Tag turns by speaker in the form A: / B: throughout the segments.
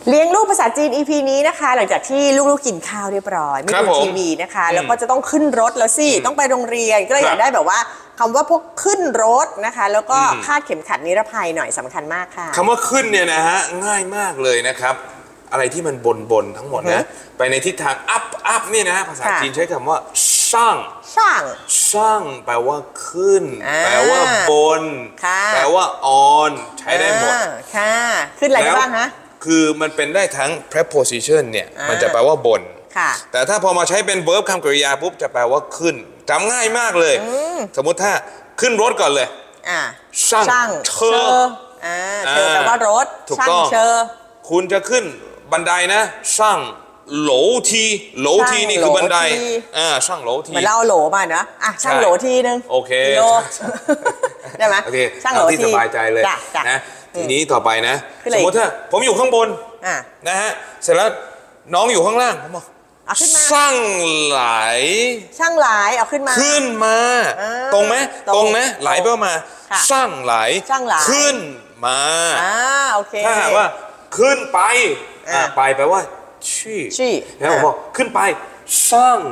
A: เลี้ยงลูกภาษาจีน EP นี้นะคะหลังจากที่ลูกๆกินข้าวเรียบร้อยไม่ดูทีวีนะคะแล้วก็จะต้องขึ้นรถแล้วสิต้องไปโรงเรียนก็เลยอยากได้แบบว่าคำว่าพวกขึ้นรถนะคะแล้วก็คาดเข็มขัดนิรภัยหน่อยสำคัญมากค่ะ
B: คำว่าขึ้นเนี่ยนะฮะง่ายมากเลยนะครับอะไรที่มันบนทั้งหมดนะไปในทิศทางอัพเนี่ยนะภาษาจีนใช้คำว่าช่างแปลว่าขึ้นแปลว่าบนแปลว่าออนใช้ได้หมด
A: ค่ะขึ้นอะไรบ้างฮะ
B: คือมันเป็นได้ทั้ง preposition เนี่ยมันจะแปลว่าบนแต่ถ้าพอมาใช้เป็น verb คำกริยาปุ๊บจะแปลว่าขึ้นจำง่ายมากเลยสมมุติถ้าขึ้นรถก่อนเลยช่างเชอ
A: แปลว่ารถ
B: ถูกต้องคุณจะขึ้นบันไดนะช่างโหลทีนี่คือบันไดช่างโหลที
A: เหมือนเราโหลมานะช่างโหลทีนึง
B: โอเค
A: ได้ไหมช่างโหลที
B: สบายใจเลยนะทีนี้ต่อไปนะสมมติถ้าผมอยู่ข้างบนนะฮะเสร็จแล้วน้องอยู่ข้างล่างผมบอกช่างไหล
A: เอาขึ้น
B: มาตรงไหมตรงนะไหลไปมาช่างไหลขึ้นมา
A: โอเค
B: ถ้าหากว่าขึ้นไปแปลว่าชี่แล้วผมบอกขึ้นไปช่าง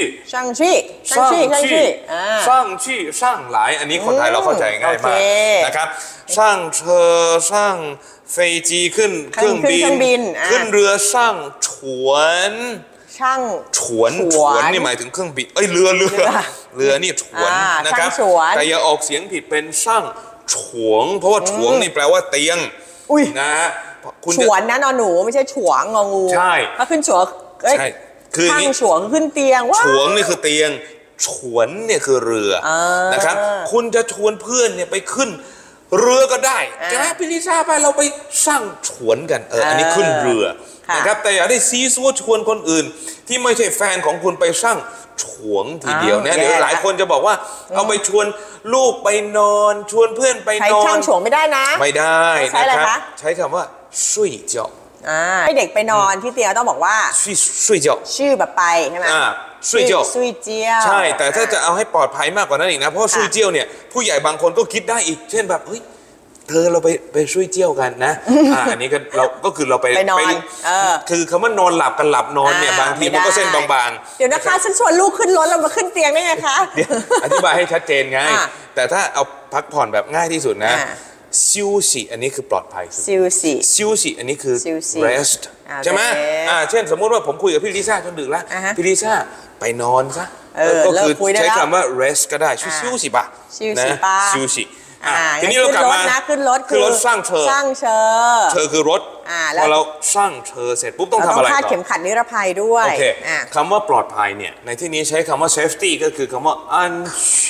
B: ไหลอันนี้คนไทยเราเข้าใจง่ายมากนะครับช่างเชอช่างเฟจีขึ้นเครื่องบินขึ้นเรือช่างฉวนนี่หมายถึงเครื่องบินเรือนี่ฉวนนะครับแต่อย่าออกเสียงผิดเป็นช่างฉวงเพราะว่าฉวงนี่แปลว่าเตียงนะ
A: ฉวนนะนอนหนูไม่ใช่ฉวงงองู
B: ใช่
A: ถ้าขึ้นฉวง
B: ใช่คือ
A: ข้างฉวงขึ้นเตียง
B: ฉวงนี่คือเตียงฉวนเนี่ยคือเรือนะครับคุณจะชวนเพื่อนเนี่ยไปขึ้นเรือก็ได้ใช่ไหมพี่ลิซ่าไปเราไปสร้างฉวนกันอันนี้ขึ้นเรือนะครับแต่อย่าได้ซีซัวชวนคนอื่นที่ไม่ใช่แฟนของคุณไปสร้างฉวงทีเดียวเนี่ยเดี๋ยวหลายคนจะบอกว่าเอาไปชวนลูกไปนอนชวนเพื่อนไปนอน
A: ใช้ช่างฉวงไม่ได้นะ
B: ไม่ได้นะครับใช้คำว่า睡觉
A: ให้เด็กไปนอนที่เตียงต้องบอกว่า
B: 睡觉
A: ชื่อแบบไปใช่ไหม
B: 睡觉ใช่แต่ถ้าจะเอาให้ปลอดภัยมากกว่านั้นอีกนะเพราะ睡觉เนี่ยผู้ใหญ่บางคนก็คิดได้อีกเช่นแบบเฮ้ยเธอเราไปช่วยเจียวกันนะอันนี้ก็คือเราไป
A: นอน
B: คือคำว่านอนหลับกันหลับนอนเนี่ยบางทีมันก็เส้นบาง
A: ๆเดี๋ยวนะคะฉันชวนลูกขึ้นรถเรามาขึ้นเตียงได้ไงคะ
B: อธิบายให้ชัดเจนไงแต่ถ้าเอาพักผ่อนแบบง่ายที่สุดนะซิวสีอันนี้คือปลอดภัย
A: ซิ
B: วสีอันนี้คือ rest ใช่ไหมเช่นสมมติว่าผมคุยกับพี่ลิซ่าจนดึกแล้วพี่ลิซ่าไปนอนซะก็คือใช้คำว่า rest ก็ได้ซิวสีป่ะนะซิวสีทีนี้เรากลับมา
A: ขึ้นรถ
B: สร้างเธอคือรถพอเราสร้างเธอเสร็จปุ๊บต้องทำอะไรต่อ
A: คาดเข็มขัดนิรภัยด้วย
B: โอเคคำว่าปลอดภัยเนี่ยในที่นี้ใช้คำว่า safety ก็คือคำว่า安全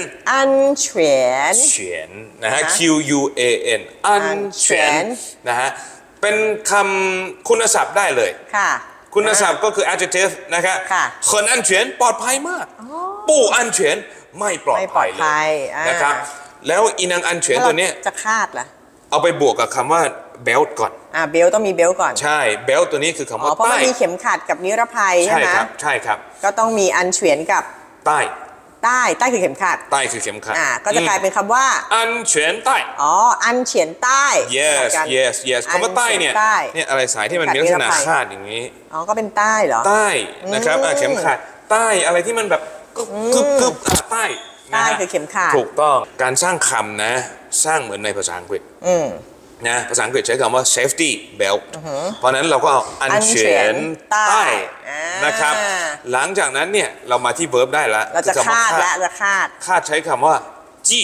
B: นะฮะ QUAN 安全นะฮะเป็นคำคุณศัพท์ได้เลยคุณศัพท์ก็คือ adjective นะครับ很安全ปลอดภัยมาก不安全ไม่ปลอดภัยเลยนะครับแล้วอีนางอันเฉียนตัวนี้
A: จะคาดล่ะ
B: เอาไปบวกกับคำว่าเบลต์ก่อน
A: เบลต์ต้องมีเบลต์ก่อน
B: ใช่เบลต์ตัวนี้คือคำว่า
A: เพราะมันมีเข็มขัดกับนิรภัยใช่ไหม
B: ใช่ครับ
A: ก็ต้องมีอันเฉียนกับใต้คือเข็มขัด
B: คือเข็มขัด
A: ก็จะกลายเป็นคำว่า
B: อันเฉียนใต้
A: อันเฉียนใต้
B: yes คำว่าใต้เนี่ยอะไรสายที่มันมีลักษณะคาดอย่างนี้
A: ก็เป็นใต้เหรอ
B: ใต้นะครับเข็มขัดใต้อะไรที่มันแบบกึบใต้
A: คือเข็มขัด
B: ถูกต้องการสร้างคำนะสร้างเหมือนในภาษาอังกฤษนะภาษาอังกฤษใช้คำว่า safety belt เพราะนั้นเราก็เอาอันเฉียนใต้นะครับหลังจากนั้นเนี่ยเรามาที่ verb ได้แล้ว
A: เราจะคาด
B: คาดใช้คำว่าจี้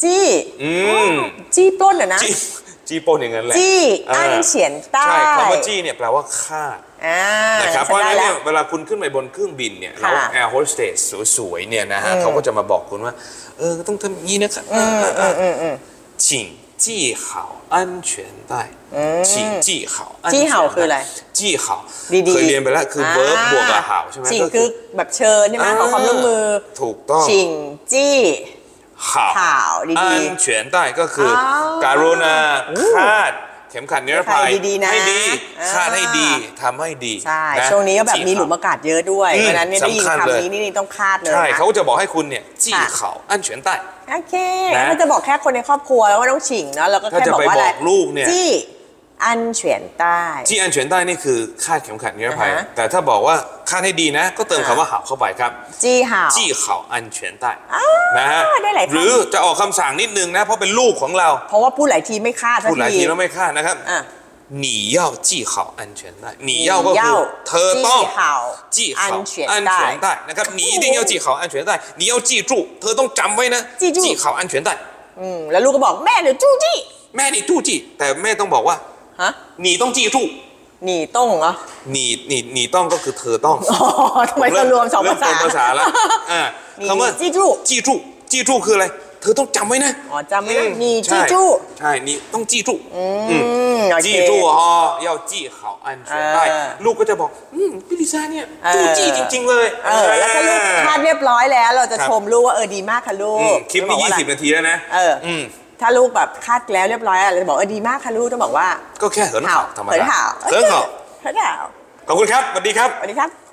A: ปล้นเหรอนะ
B: จี้ปล้นอย่างนั้นแหละ
A: จี้อันเฉียนใต้
B: ใช่คำว่าจี้เนี่ยแปลว่าคาดนะครับเพราะฉะนั้นเนี่ยเวลาคุณขึ้นไปบนเครื่องบินเนี่ยแล้วแอร์โฮสเตสสวยๆเนี่ยนะฮะเขาก็จะมาบอกคุณว่าต้องทำอย่างนี้นะครับ请系好安全带请系好
A: จี้เห่าคืออะไร
B: จี้เห่าเคยเรียนไปแล้วคือ verb บวกกับเห่าใช่ไหม
A: จิ่งคือแบบเชิญใช่ไหมขอความร่วมมือ
B: ถูกต้อง
A: จิ่งจี้
B: เห่า安全带ก็คือการุณาคาดเข็มขัดนิรภัยให้ดีคาดให้ดีทำให้ดี
A: ใช่ช่วงนี้ก็แบบมีหลุมอากาศเยอะด้วยเพราะนั้นได้ยินคำนี้นี่ต้องคาดเลย
B: ใช่เขาจะบอกให้คุณเนี่ยจี้เข่าอันเฉียนใต้
A: โอเคแล้วจะบอกแค่คนในครอบครัวแล้วว่าต้องฉิงเนาะแล้วก็แค่บอกว่าอะไร
B: ลูกเนี่ย
A: จี้อันเฉียนใต้
B: ที่อันเฉียนใต้นี่คือคาดเข็มขัดนิรภัย
A: อ่าฮะ
B: แต่ถ้าบอกว่าคาดให้ดีนะ ก็เติมคำว่าเห่าเข้าไปครับ
A: จี้เห่า
B: จี้เห่าอันเฉียนใต้นะฮะ
A: ได้หลายคำ
B: หรือจะออกคำสั่งนิดนึงนะเพราะเป็นลูกของเรา
A: เพราะว่าพูดหลายทีไม่คาดสัก
B: พูดหลายทีแล้วไม่คาดนะครับ
A: อ่ะ
B: หนีเย่าจี้เห่าอันเฉียนใต้หนีเย่าก็คือเธอต้อง
A: จี้เห่า
B: จี้เห่า
A: อันเฉียน
B: อัน
A: ใต้
B: เฉียนใต้นะครับ你一定要记好安全带你要记住เธอต้องจำไว้นะ
A: จี้จู้
B: จี้เห่า安全带
A: แล้วลูกก็บอกแม่เดี๋ยวจู้จี้
B: แม่นี่จู้จี้แต่แม่ต้องบอกว่า
A: ฮะ
B: 你ต้องจี้จู้
A: หนีต้งเหรอ
B: 你ต้องก็คือเธอต้อง
A: อ๋อทำไมต้องรวมสองภาษา
B: เริ่มเป็นภาษาแล้วคำว่า
A: จี้จู้
B: จี้จู้จี้จู้คืออะไรเธอต้องจำไว้นะ
A: อ๋อจำไม่ได้หนี
B: ใช่
A: จี้จู้
B: ใช่你ต้องจี้จู้
A: โอเค
B: จี้จู้要记好安全带ลูกก็จะบอกพี่ลิซ่าเนี่ยจู้จี้จริงๆเลย
A: แล้วถ้าลูกคาดเรียบร้อยแล้ว เราจะชมลูกว่าดีมากค่ะลูก
B: คลิปนี้20 นาทีแล้วนะ
A: ถ้าลูกแบบคาดแล้วเรียบร้อยเราจะบอกดีมากค่ะลูกต้องบอกว่า
B: ก็แค่เหินเห่าธรรมดา
A: เหินเห่า
B: เหินเห่า
A: เหินเห่า
B: ขอบคุณครับสวัสดีครับ
A: สวัสดีครับ